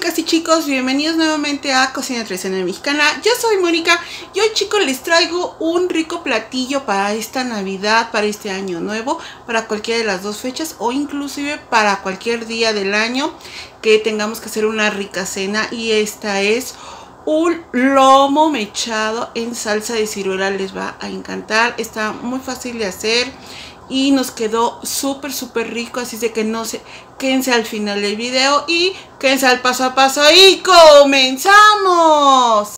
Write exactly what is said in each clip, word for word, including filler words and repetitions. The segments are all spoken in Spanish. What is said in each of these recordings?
chicas y chicos, bienvenidos nuevamente a Cocina Tradicional Mexicana. Yo soy Mónica y hoy, chicos, les traigo un rico platillo para esta Navidad, para este año nuevo, para cualquiera de las dos fechas o inclusive para cualquier día del año que tengamos que hacer una rica cena. Y esta es un lomo mechado en salsa de ciruela. Les va a encantar, está muy fácil de hacer y nos quedó súper súper rico, así de que no se quédense al final del video y quédense al paso a paso y comenzamos.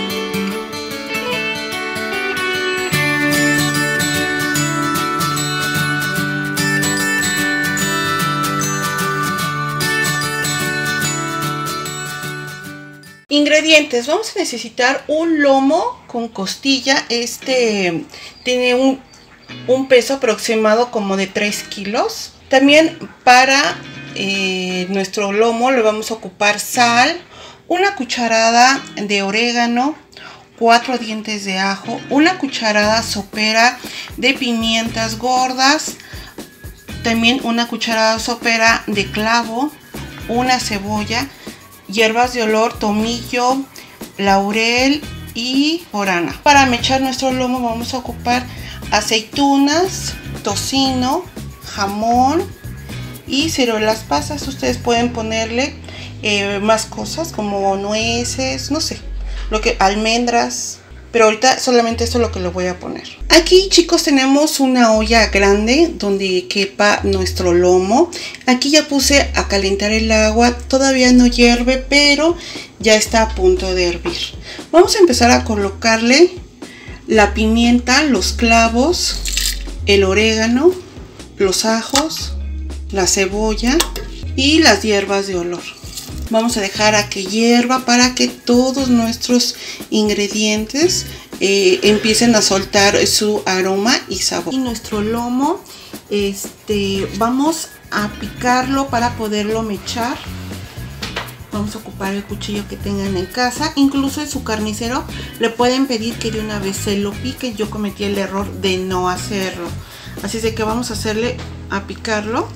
Ingredientes: vamos a necesitar un lomo con costilla. Este tiene un un peso aproximado como de tres kilos. También para eh, nuestro lomo le vamos a ocupar sal, una cucharada de orégano, cuatro dientes de ajo, una cucharada sopera de pimientas gordas, también una cucharada sopera de clavo, una cebolla, hierbas de olor, tomillo, laurel y orana. Para mechar nuestro lomo vamos a ocupar aceitunas, tocino, jamón y ciruelas pasas. Ustedes pueden ponerle eh, más cosas como nueces, no sé, lo que almendras, pero ahorita solamente esto es lo que le voy a poner. Aquí, chicos, tenemos una olla grande donde quepa nuestro lomo. Aquí ya puse a calentar el agua, todavía no hierve, pero ya está a punto de hervir. Vamos a empezar a colocarle la pimienta, los clavos, el orégano, los ajos, la cebolla y las hierbas de olor. Vamos a dejar a que hierva para que todos nuestros ingredientes eh, empiecen a soltar su aroma y sabor. Y nuestro lomo, este, vamos a picarlo para poderlo mechar. Vamos a ocupar el cuchillo que tengan en casa. Incluso en su carnicero le pueden pedir que de una vez se lo pique. Yo cometí el error de no hacerlo. Así es de que vamos a hacerle a picarlo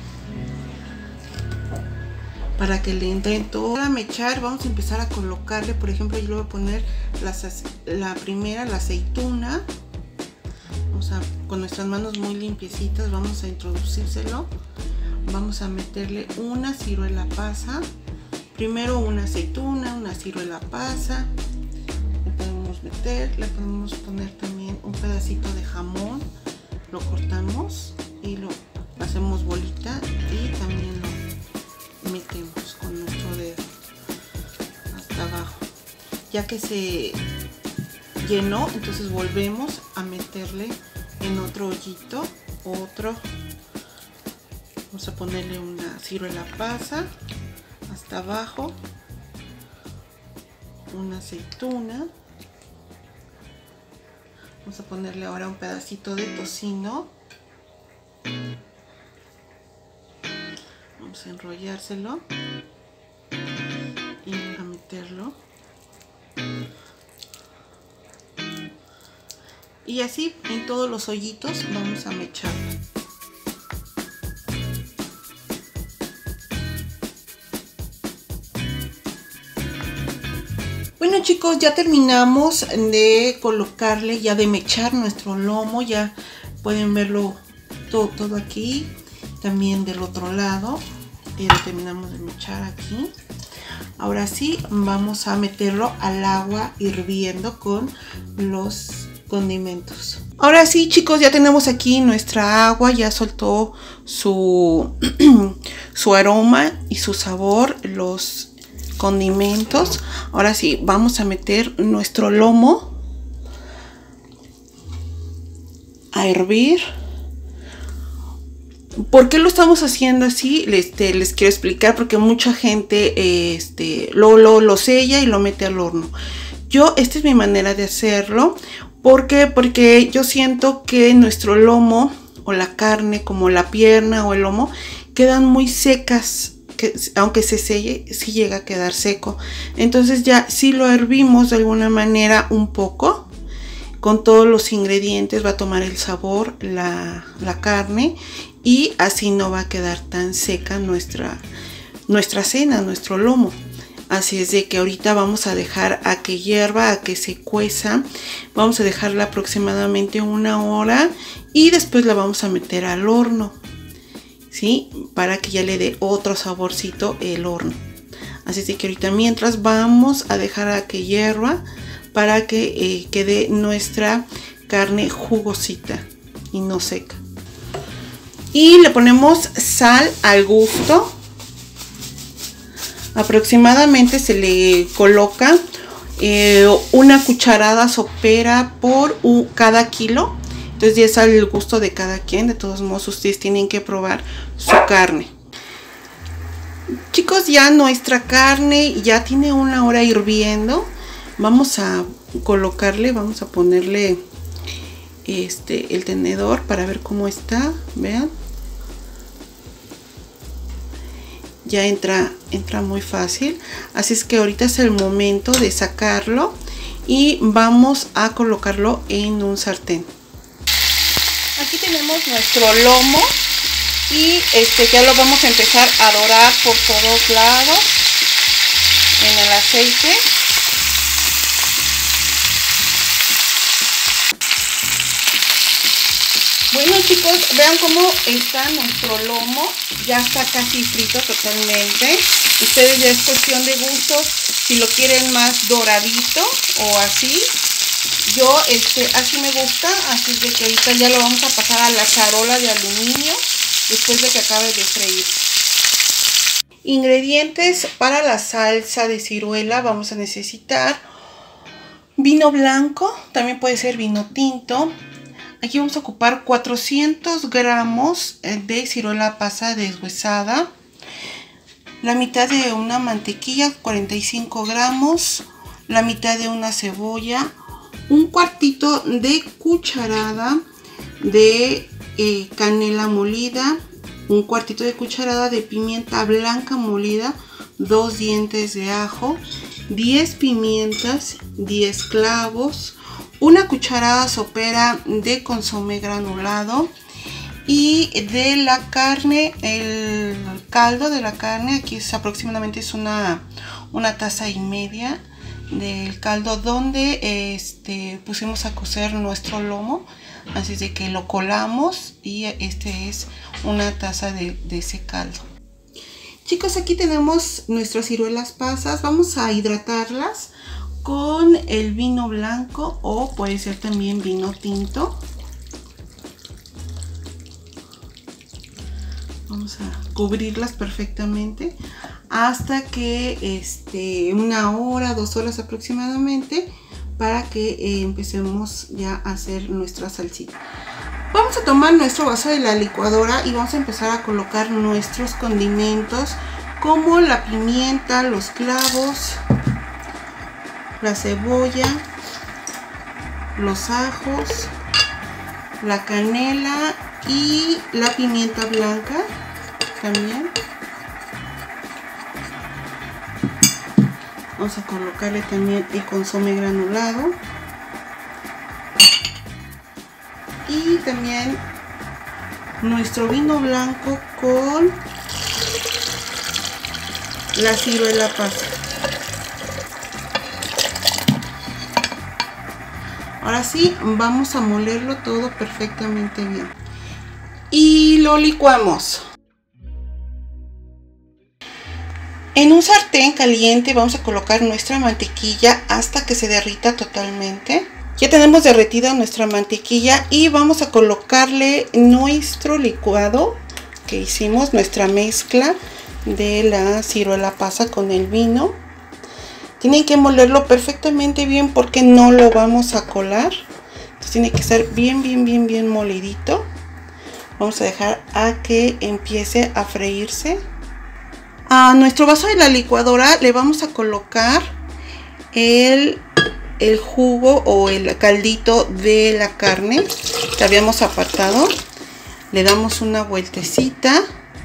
para que le entre todo. Para mechar vamos a empezar a colocarle, por ejemplo, yo le voy a poner las, la primera, la aceituna. Vamos a, con nuestras manos muy limpiecitas, vamos a introducírselo. Vamos a meterle una ciruela pasa. Primero una aceituna, una ciruela pasa, le podemos meter, le podemos poner también un pedacito de jamón, lo cortamos y lo hacemos bolita y también lo metemos con nuestro dedo hasta abajo. Ya que se llenó, entonces volvemos a meterle en otro hoyito, otro, vamos a ponerle una ciruela pasa hasta abajo, una aceituna, vamos a ponerle ahora un pedacito de tocino, vamos a enrollárselo y a meterlo y así en todos los hoyitos vamos a mechar. Bueno, chicos, ya terminamos de colocarle, ya de mechar nuestro lomo. Ya pueden verlo todo, todo aquí, también del otro lado. Ya terminamos de mechar aquí. Ahora sí, vamos a meterlo al agua hirviendo con los condimentos. Ahora sí, chicos, ya tenemos aquí nuestra agua, ya soltó su, su aroma y su sabor, los condimentos. Ahora sí, vamos a meter nuestro lomo a hervir. ¿Por qué lo estamos haciendo así? Este, les quiero explicar, porque mucha gente este, lo, lo, lo sella y lo mete al horno. Yo, esta es mi manera de hacerlo. ¿Por qué? Porque yo siento que nuestro lomo o la carne, como la pierna o el lomo, quedan muy secas. Que aunque se selle, sí llega a quedar seco. Entonces ya si lo hervimos de alguna manera un poco con todos los ingredientes, va a tomar el sabor la, la carne y así no va a quedar tan seca nuestra, nuestra cena, nuestro lomo. Así es de que ahorita vamos a dejar a que hierva, a que se cueza. Vamos a dejarla aproximadamente una hora y después la vamos a meter al horno, ¿sí? Para que ya le dé otro saborcito el horno. Así es de que ahorita mientras vamos a dejar a que hierva para que eh, quede nuestra carne jugosita y no seca. Y le ponemos sal al gusto. Aproximadamente se le coloca eh, una cucharada sopera por un, cada kilo. Entonces ya es al gusto de cada quien. De todos modos ustedes tienen que probar su carne. Chicos, ya nuestra carne ya tiene una hora hirviendo. Vamos a colocarle, vamos a ponerle este el tenedor para ver cómo está. Vean. Ya entra, entra muy fácil. Así es que ahorita es el momento de sacarlo y vamos a colocarlo en un sartén. Aquí tenemos nuestro lomo y este ya lo vamos a empezar a dorar por todos lados en el aceite. Bueno, chicos, vean cómo está nuestro lomo. Ya está casi frito totalmente. Ustedes ya es cuestión de gustos. Si lo quieren más doradito o así. Yo este así me gusta. Así de que ahorita ya lo vamos a pasar a la charola de aluminio después de que acabe de freír. Ingredientes para la salsa de ciruela. Vamos a necesitar vino blanco. También puede ser vino tinto. Aquí vamos a ocupar cuatrocientos gramos de ciruela pasa deshuesada, la mitad de una mantequilla, cuarenta y cinco gramos, la mitad de una cebolla, un cuartito de cucharada de eh, canela molida, un cuartito de cucharada de pimienta blanca molida, dos dientes de ajo, diez pimientas, diez clavos, una cucharada sopera de consomé granulado y de la carne, el caldo de la carne, aquí es aproximadamente es una, una taza y media del caldo donde este, pusimos a cocer nuestro lomo, así de que lo colamos y este es una taza de, de ese caldo. Chicos, aquí tenemos nuestras ciruelas pasas, vamos a hidratarlas con el vino blanco o puede ser también vino tinto. Vamos a cubrirlas perfectamente hasta que este, una hora, dos horas aproximadamente para que eh, empecemos ya a hacer nuestra salsita. Vamos a tomar nuestro vaso de la licuadora y vamos a empezar a colocar nuestros condimentos como la pimienta, los clavos, la cebolla, los ajos, la canela y la pimienta blanca también. Vamos a colocarle también el consomé granulado y también nuestro vino blanco con la ciruela pasa. Ahora sí, vamos a molerlo todo perfectamente bien. Y lo licuamos. En un sartén caliente vamos a colocar nuestra mantequilla hasta que se derrita totalmente. Ya tenemos derretida nuestra mantequilla y vamos a colocarle nuestro licuado que hicimos, nuestra mezcla de la ciruela pasa con el vino. Tienen que molerlo perfectamente bien porque no lo vamos a colar. Entonces tiene que estar bien, bien, bien, bien molidito. Vamos a dejar a que empiece a freírse. A nuestro vaso de la licuadora le vamos a colocar el, el jugo o el caldito de la carne que habíamos apartado. Le damos una vueltecita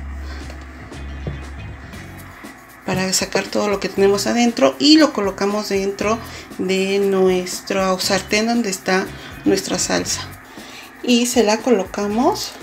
para sacar todo lo que tenemos adentro y lo colocamos dentro de nuestro sartén donde está nuestra salsa y se la colocamos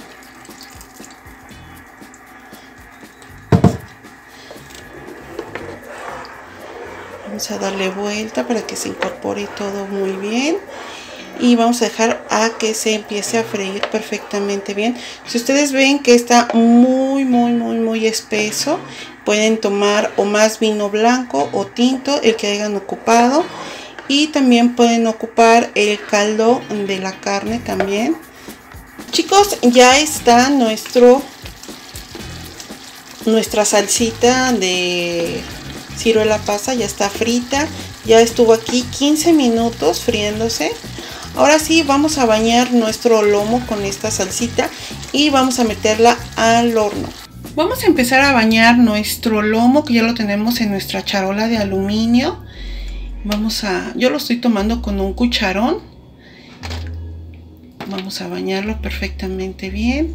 Vamos a darle vuelta para que se incorpore todo muy bien. Y vamos a dejar a que se empiece a freír perfectamente bien. Si ustedes ven que está muy, muy, muy, muy espeso, pueden tomar o más vino blanco o tinto, el que hayan ocupado. Y también pueden ocupar el caldo de la carne también. Chicos, ya está nuestro, nuestra salsita de ciruela pasa, ya está frita. Ya estuvo aquí quince minutos friéndose. Ahora sí vamos a bañar nuestro lomo con esta salsita y vamos a meterla al horno. Vamos a empezar a bañar nuestro lomo, que ya lo tenemos en nuestra charola de aluminio. Vamos a, yo lo estoy tomando con un cucharón. Vamos a bañarlo perfectamente bien.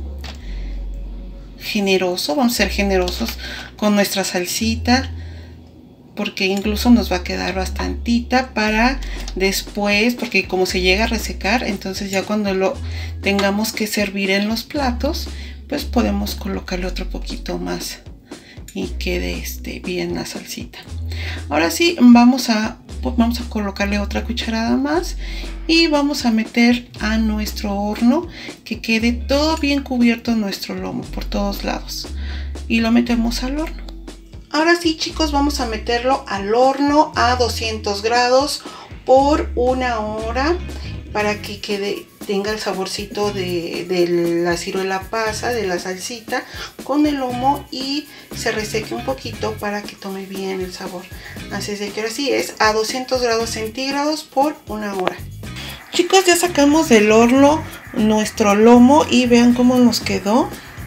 Generoso, vamos a ser generosos con nuestra salsita, porque incluso nos va a quedar bastantita para después, porque como se llega a resecar, entonces ya cuando lo tengamos que servir en los platos, pues podemos colocarle otro poquito más y quede este bien la salsita. Ahora sí vamos a pues vamos a colocarle otra cucharada más y vamos a meter a nuestro horno, que quede todo bien cubierto nuestro lomo por todos lados, y lo metemos al horno. Ahora sí, chicos, vamos a meterlo al horno a doscientos grados por una hora para que quede, tenga el saborcito de, de la ciruela pasa, de la salsita con el lomo, y se reseque un poquito para que tome bien el sabor. Así es de que ahora sí es a doscientos grados centígrados por una hora. Chicos, ya sacamos del horno nuestro lomo y vean cómo nos quedó.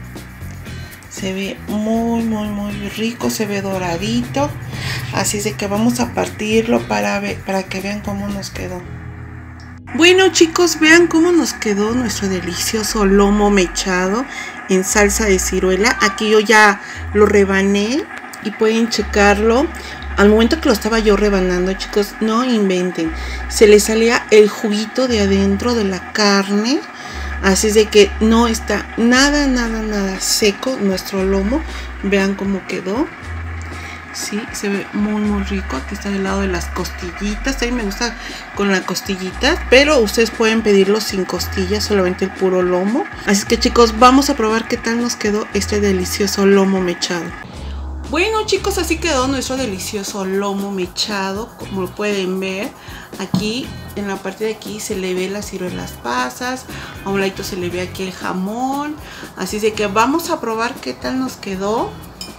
Se ve muy, muy, muy rico, se ve doradito. Así es de que vamos a partirlo para, ver, para que vean cómo nos quedó. Bueno, chicos, vean cómo nos quedó nuestro delicioso lomo mechado en salsa de ciruela. Aquí yo ya lo rebané y pueden checarlo. Al momento que lo estaba yo rebanando, chicos, no inventen. Se le salía el juguito de adentro de la carne. Así es de que no está nada, nada, nada seco nuestro lomo. Vean cómo quedó. Sí, se ve muy, muy rico. Aquí está del lado de las costillitas. A mí me gusta con la costillita, pero ustedes pueden pedirlo sin costillas, solamente el puro lomo. Así que, chicos, vamos a probar qué tal nos quedó este delicioso lomo mechado. Bueno, chicos, así quedó nuestro delicioso lomo mechado. Como lo pueden ver, aquí en la parte de aquí se le ve las ciruelas pasas, a un ladito se le ve aquí el jamón. Así de que vamos a probar qué tal nos quedó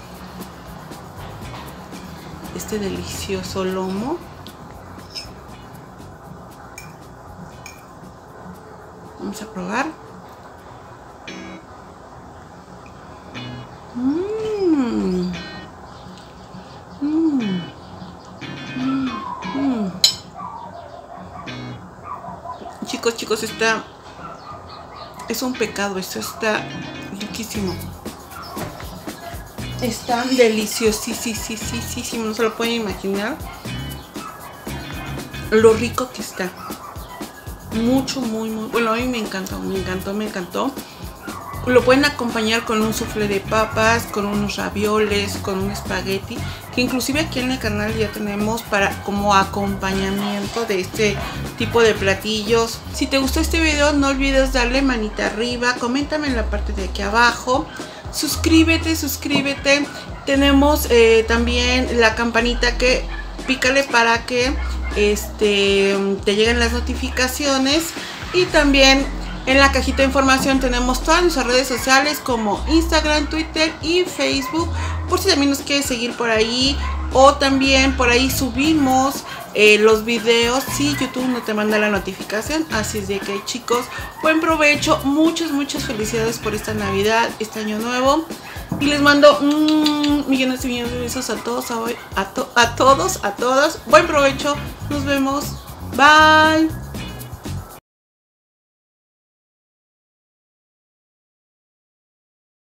este delicioso lomo. Vamos a probar. Mmm. Mmm. Mmm. Chicos, chicos, está... es un pecado, esto está riquísimo. Está deliciosísimo, no se lo pueden imaginar lo rico que está. Mucho, muy, muy... bueno, a mí me encantó, me encantó, me encantó. Lo pueden acompañar con un soufflé de papas, con unos ravioles, con un espagueti, que inclusive aquí en el canal ya tenemos para como acompañamiento de este tipo de platillos. Si te gustó este video, no olvides darle manita arriba, coméntame en la parte de aquí abajo, suscríbete, suscríbete. Tenemos eh, también la campanita, que pícale para que este, te lleguen las notificaciones, y también en la cajita de información tenemos todas nuestras redes sociales como Instagram, Twitter y Facebook, por si también nos quieres seguir por ahí, o también por ahí subimos eh, los videos si YouTube no te manda la notificación. Así es de que, chicos, buen provecho, muchas, muchas felicidades por esta Navidad, este año nuevo, y les mando mmm, millones y millones de besos a todos, a, a, to, a todos, a todas. Buen provecho, nos vemos, bye.